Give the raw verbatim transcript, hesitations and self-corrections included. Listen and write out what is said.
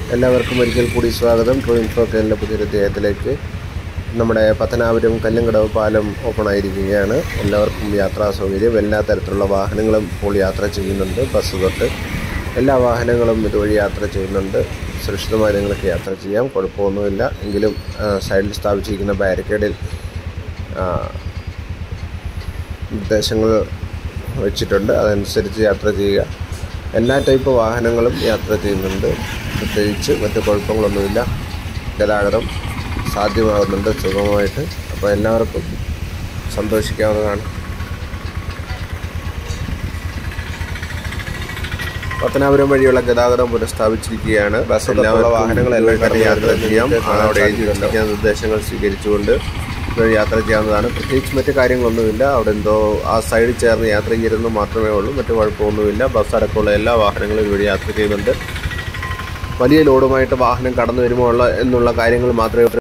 എല്ലാവർക്കും ഒരിക്കൽ കൂടി സ്വാഗതം. ട്രൂ ഇൻഫോ കേരള പുതിയൊരു അധ്യായത്തിലേക്ക്. നമ്മുടെ pathanapuram കല്ലംകടവ് പാലം ഓപ്പൺ ആയിരിക്കുകയാണ്. എല്ലാവർക്കും യാത്രാ സൗകര്യം, എല്ലാ തരത്തിലുള്ള വാഹനങ്ങളും ഇപ്പോൾ യാത്ര ചെയ്യുന്നുണ്ട്. ബസ് തൊട്ട് എല്ലാ വാഹനങ്ങളും ഇതുവഴി യാത്ര ചെയ്യുന്നുണ്ട്. സുരക്ഷിതമായി നിങ്ങൾക്ക് യാത്ര ചെയ്യാം, കുഴപ്പമൊന്നുമില്ല. എങ്കിലും സൈഡിൽ സ്ഥാപിച്ചിരിക്കുന്ന ബാരിക്കേഡിൽ നിർദ്ദേശങ്ങൾ വെച്ചിട്ടുണ്ട്, അതനുസരിച്ച് യാത്ര ചെയ്യുക. എല്ലാ ടൈപ്പ് വാഹനങ്ങളും യാത്ര ചെയ്യുന്നുണ്ട്. പ്രത്യേകിച്ച് മറ്റു കുഴപ്പങ്ങളൊന്നുമില്ല. ഗതാഗതം സാധ്യമാകുന്നുണ്ട് സുഗമമായിട്ട്. അപ്പോൾ എല്ലാവർക്കും സന്തോഷിക്കാവുന്നതാണ്. pathanapuram വഴിയുള്ള ഗതാഗതം പുനഃസ്ഥാപിച്ചിരിക്കുകയാണ്. ബസ്സിലുള്ള വാഹനങ്ങളെല്ലാം തന്നെ യാത്ര ചെയ്യാം. അവിടെ എഴുതിയിരിക്കുന്ന നിർദ്ദേശങ്ങൾ സ്വീകരിച്ചുകൊണ്ട് യാത്ര ചെയ്യാവുന്നതാണ്. പ്രത്യേകിച്ച് മറ്റു കാര്യങ്ങളൊന്നുമില്ല. അവിടെ എന്തോ ആ സൈഡിൽ ചേർന്ന് യാത്ര ചെയ്യരുതെന്ന് മാത്രമേ ഉള്ളൂ. മറ്റു കുഴപ്പമൊന്നുമില്ല. ബസ് അടക്കമുള്ള എല്ലാ വാഹനങ്ങളും ഇതുവഴി യാത്ര ചെയ്യുന്നുണ്ട്. വലിയ ലോഡുമായിട്ട് വാഹനം കടന്നു വരുമോ ഉള്ള എന്നുള്ള കാര്യങ്ങൾ മാത്രമേ